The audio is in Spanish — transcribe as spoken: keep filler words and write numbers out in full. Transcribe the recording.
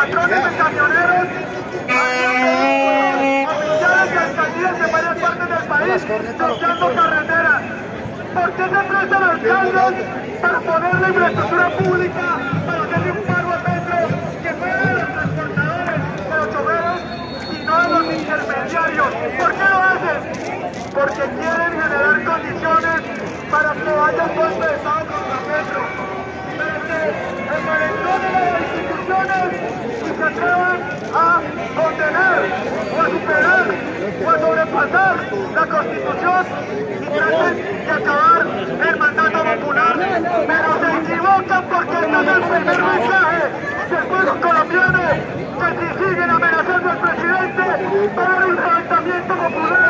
patrones de camioneros, oficiales de alcaldías de varias partes del país, bloqueando carreteras. ¿Por qué se prestan alcaldes para poner la infraestructura pública, para hacerle un pago a Petro que fuera de los transportadores, de los choferes y no de los intermediarios? ¿Por qué lo hacen? Porque quieren generar condiciones para que haya un golpe de Estado contra Petro, para que el malecón de las instituciones y se atrevan a condenar o a superar o a sobrepasar la Constitución y traten de acabar el mandato popular. Pero se equivocan porque este es el primer mensaje del pueblo colombiano, que si siguen amenazando al presidente para el levantamiento popular